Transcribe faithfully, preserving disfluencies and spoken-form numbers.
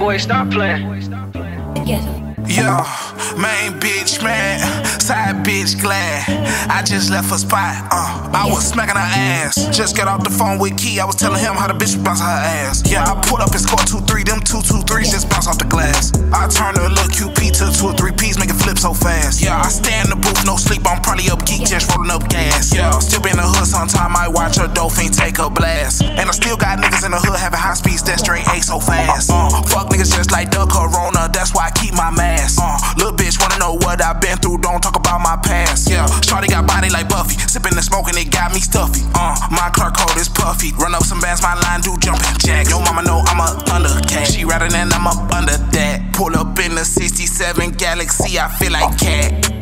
boy, stop playing. Yo, main bitch mad, side bitch glad. I just left her spot, uh, I was smacking her ass. Just got off the phone with Key, I was telling him how the bitch bounce her ass. Yeah, I pulled up and scored two three, them two two threes just bounce off the glass. I turned a little Q P to two or three P's, make it flip so fast. Yeah, I stay in the booth, no sleep, I'm probably up geek, just rolling up gas. Yeah, still be in the hood sometime, I watch a dolphin take a blast. And I still got niggas in the hood having high speeds that straight A so fast. Uh, fuck niggas just like the corona, that's why I keep my mask. Uh, little bitch wanna know what I've been through, don't talk about my past. Yeah, shawty got body like Buffy, sipping and smoking, it got me stuffy. Uh, my Clark coat is puffy, run up some bands, my line do jumping jacks. Yo mama know I'm a thundercat, she rather than I'm up under that. Pull up in the sixty-seven Galaxy, I feel like cat.